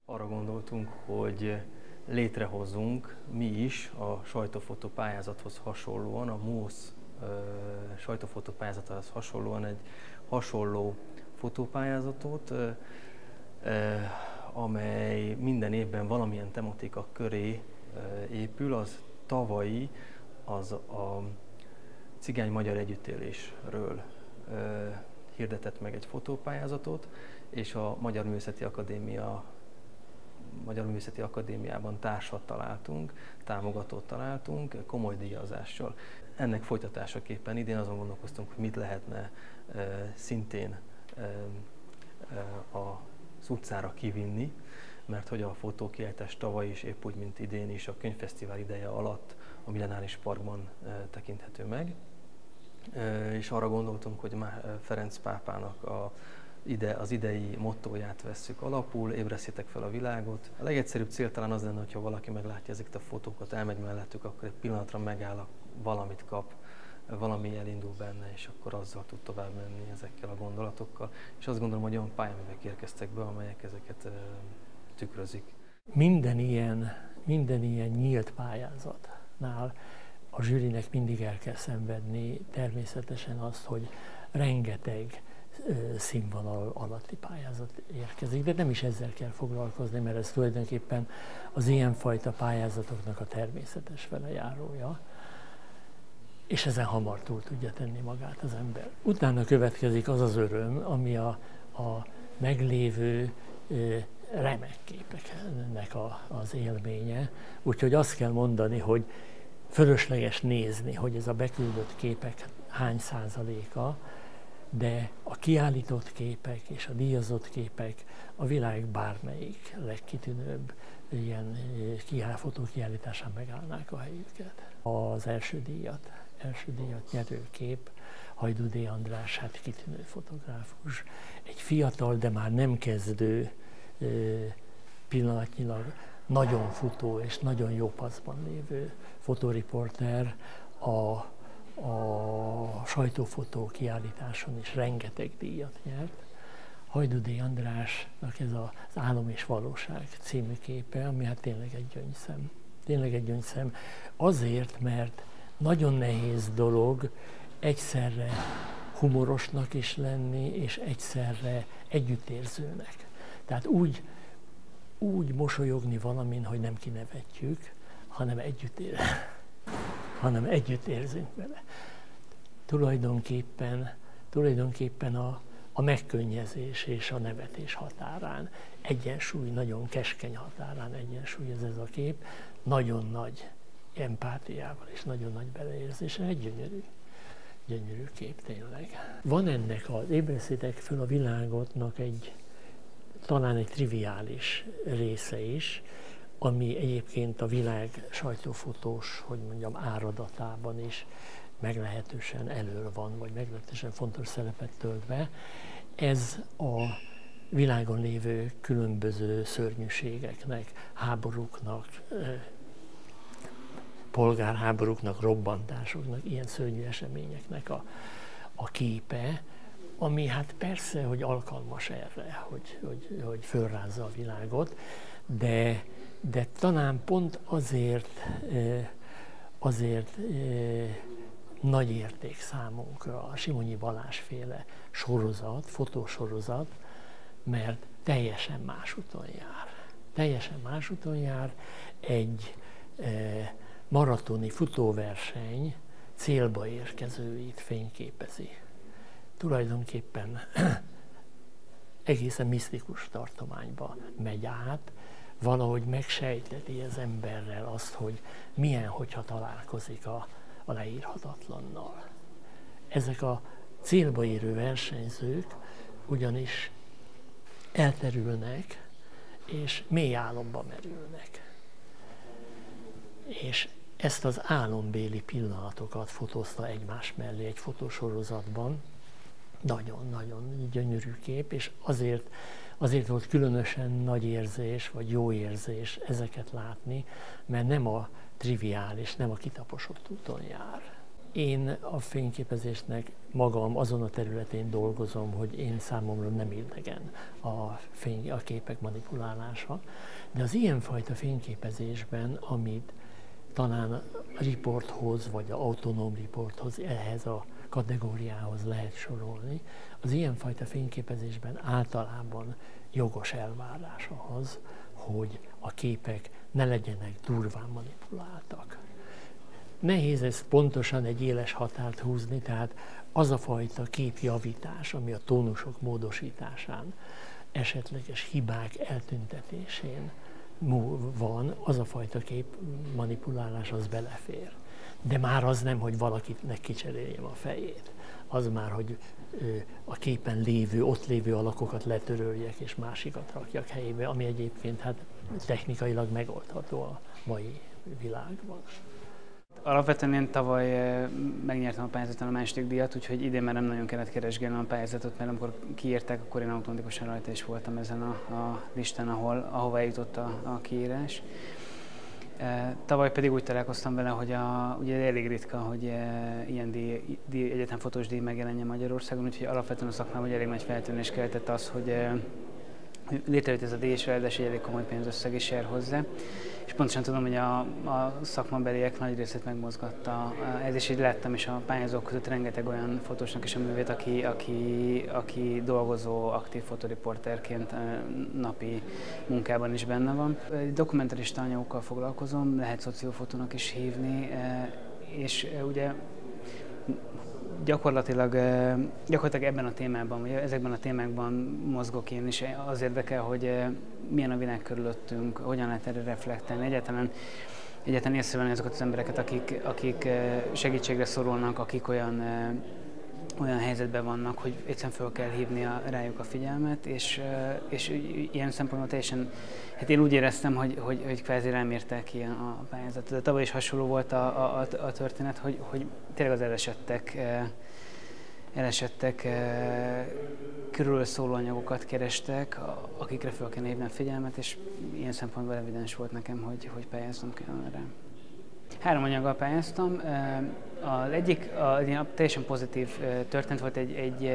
Arra gondoltunk, hogy létrehozunk mi is a sajtófotó pályázathoz hasonlóan, a MUSZ sajtófotó pályázatához hasonlóan egy hasonló fotópályázatot, amely minden évben valamilyen tematika köré épül. Az tavalyi az a cigány-magyar együttélésről hirdetett meg egy fotópályázatot, és a Magyar Művészeti Akadémiában társat találtunk, támogatót találtunk, komoly díjazással. Ennek folytatásaképpen idén azon gondolkoztunk, hogy mit lehetne szintén az utcára kivinni, mert hogy a fotókiállítás tavaly is, épp úgy, mint idén is, a könyvfesztivál ideje alatt a Millenáris Parkban tekinthető meg. És arra gondoltunk, hogy Ferenc pápának az idei mottóját vesszük alapul, ébresztétek fel a világot. A legegyszerűbb cél talán az lenne, hogyha valaki meglátja ezeket a fotókat, elmegy mellettük, akkor egy pillanatra megáll, valamit kap, valami elindul benne, és akkor azzal tud tovább menni ezekkel a gondolatokkal. És azt gondolom, hogy olyan pályaművek érkeztek be, amelyek ezeket tükrözik. Minden ilyen nyílt pályázatnál a zsűrinek mindig el kell szenvedni természetesen azt, hogy rengeteg színvonal alatti pályázat érkezik, de nem is ezzel kell foglalkozni, mert ez tulajdonképpen az ilyenfajta pályázatoknak a természetes velejárója, és ezen hamar túl tudja tenni magát az ember. Utána következik az az öröm, ami a meglévő remek képeknek az élménye, úgyhogy azt kell mondani, hogy fölösleges nézni, hogy ez a beküldött képek hány százaléka, de a kiállított képek és a díjazott képek a világ bármelyik legkitűnőbb ilyen fotókiállításán megállnák a helyüket. Az első díjat nyerő kép Hajdú D. András, hát kitűnő fotográfus, egy fiatal, de már nem kezdő, pillanatnyilag nagyon futó és nagyon jó paszban lévő fotóriporter, a sajtófotó kiállításon is rengeteg díjat nyert. Hajdú D. Andrásnak ez az Álom és Valóság című képe, ami hát tényleg egy gyöngyszem. Tényleg egy gyöngyszem azért, mert nagyon nehéz dolog egyszerre humorosnak is lenni, és egyszerre együttérzőnek. Tehát úgy mosolyogni valamin, hogy nem kinevetjük, hanem együtt érzünk vele. Tulajdonképpen a megkönnyezés és a nevetés határán, egyensúly, nagyon keskeny határán egyensúlyoz ez a kép, nagyon nagy empátiával és nagyon nagy beleérzéssel, egy gyönyörű kép tényleg. Van ennek az Ébresztétek föl a világotnak talán egy triviális része is, ami egyébként a világ sajtófotós, hogy mondjam, áradatában is meglehetősen elől van, vagy meglehetősen fontos szerepet tölt be. Ez a világon lévő különböző szörnyűségeknek, háborúknak, polgárháborúknak, robbantásoknak, ilyen szörnyű eseményeknek a képe, ami hát persze, hogy alkalmas erre, hogy fölrázza a világot, de talán pont azért nagy érték számunkra a Simonyi Balázs-féle sorozat, fotósorozat, mert teljesen más úton jár. Teljesen más úton jár, egy maratoni futóverseny célba érkezőit fényképezi. Tulajdonképpen egészen misztikus tartományba megy át, valahogy megsejteti az emberrel azt, hogy milyen, hogyha találkozik a leírhatatlannal. Ezek a célba érő versenyzők ugyanis elterülnek, és mély álomba merülnek. És ezt az álombéli pillanatokat fotózta egymás mellé egy fotósorozatban. Nagyon-nagyon gyönyörű kép, és azért volt különösen nagy érzés, vagy jó érzés ezeket látni, mert nem a triviális, nem a kitaposott úton jár. Én a fényképezésnek magam azon a területén dolgozom, hogy én számomra nem idegen a képek manipulálása, de az ilyenfajta fényképezésben, amit talán a riporthoz, vagy az autonóm riporthoz, ehhez a kategóriához lehet sorolni, az ilyenfajta fényképezésben általában jogos elvárás az, hogy a képek ne legyenek durván manipuláltak. Nehéz ezt pontosan egy éles határt húzni, tehát az a fajta képjavítás, ami a tónusok módosításán, esetleges hibák eltüntetésén van, az a fajta kép manipulálás, az belefér. De már az nem, hogy valakinek kicseréljem a fejét. Az már, hogy a képen lévő, ott lévő alakokat letöröljek és másikat rakjak helyébe, ami egyébként hát technikailag megoldható a mai világban. Alapvetően én tavaly megnyertem a pályázaton a második díjat, úgyhogy idén már nem nagyon kellett keresgélnem a pályázatot, mert amikor kiírták, akkor én automatikusan rajta is voltam ezen a listán, ahova eljutott a kiírás. Tavaly pedig úgy találkoztam vele, hogy ugye elég ritka, hogy ilyen egyetemfotós díj megjelenjen Magyarországon, úgyhogy alapvetően a szakmában elég nagy feltűnés keltett az, hogy létrejött ez a díj, és ráadásul egy elég komoly pénzösszeg is jár hozzá. És pontosan tudom, hogy a szakmabeliek nagy részét megmozgatta ez, és így láttam is a pályázók között rengeteg olyan fotósnak is a művét, aki dolgozó, aktív fotoriporterként napi munkában is benne van. Dokumentarista anyagokkal foglalkozom, lehet szociófotónak is hívni, és ugye gyakorlatilag ebben a témában, vagy ezekben a témákban mozgok én is. Az érdekel, hogy milyen a világ körülöttünk, hogyan lehet erre reflektálni. Egyáltalán észrevenni azokat az embereket, akik segítségre szorulnak, akik olyan helyzetben vannak, hogy egyszerűen fel kell hívni rájuk a figyelmet, és ilyen szempontból teljesen, hát én úgy éreztem, hogy kvázi rám írták ki a pályázatot. De tavaly is hasonló volt a történet, hogy tényleg az elesettek körülről szóló anyagokat kerestek, akikre fel kell hívni a figyelmet, és ilyen szempontból evidens volt nekem, hogy pályáznom kellene rá. 3 anyaggal pályáztam. Az egyik teljesen pozitív történet volt, egy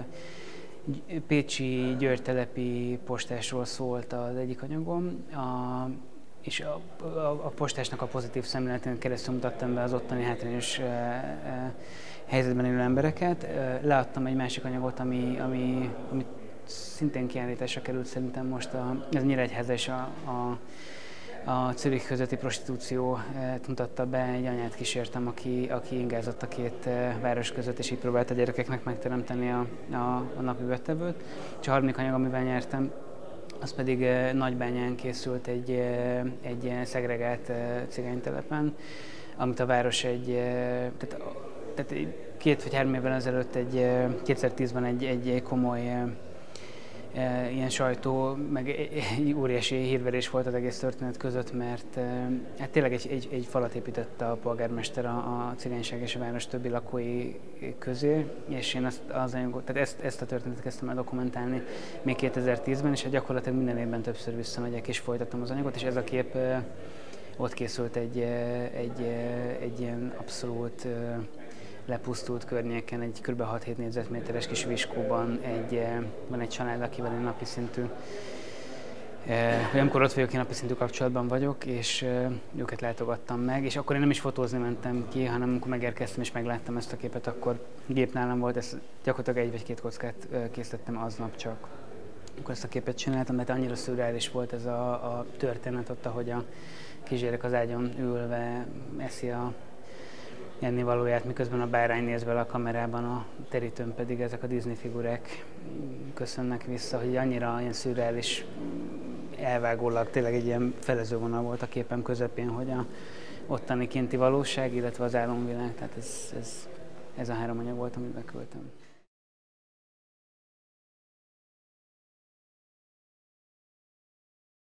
pécsi györgytelepi postásról szólt az egyik anyagom, és a postásnak a pozitív szemléletén keresztül mutattam be az ottani hátrányos helyzetben élő embereket. Leadtam egy másik anyagot, ami szintén kiállításra került szerintem most, ez Nyíregyháza és a Zürich közötti prostitúció mutatta be, egy anyát kísértem, aki ingázott a két város között, és így próbált a gyerekeknek megteremteni a napi bettevőt. És a harmadik anyag, amivel nyertem, az pedig Nagybányán készült egy szegregált cigánytelepen, amit a város tehát 2 vagy 3 évvel ezelőtt 2010-ben egy komoly ilyen sajtó, meg egy óriási hírverés volt az egész történet között, mert hát tényleg egy falat épített a polgármester a cigányság és a város többi lakói közé, és én ezt a történetet kezdtem el dokumentálni még 2010-ben, és gyakorlatilag minden évben többször visszamegyek és folytatom az anyagot, és ez a kép ott készült egy ilyen abszolút lepusztult környéken, egy kb. 6-7 négyzetméteres kis viskóban van egy család, akivel én napi szintű, amikor ott vagyok, én napi szintű kapcsolatban vagyok, és őket látogattam meg, és akkor én nem is fotózni mentem ki, hanem amikor megérkeztem és megláttam ezt a képet, akkor gép nálam volt, ezt gyakorlatilag 1 vagy 2 kockát készítettem aznap csak. Akkor ezt a képet csináltam, mert annyira szürreális volt ez a történet ott, ahogy a kisgyerek az ágyon ülve eszi a ennivalóját, miközben a bárány néz bele a kamerában, a terítőn pedig ezek a Disney figurák köszönnek vissza, hogy annyira ilyen szürreális, elvágólag, tényleg egy ilyen felezővonal volt a képem közepén, hogy a ottani kinti valóság, illetve az álomvilág, tehát ez a 3 anyag volt, amit beküldtem.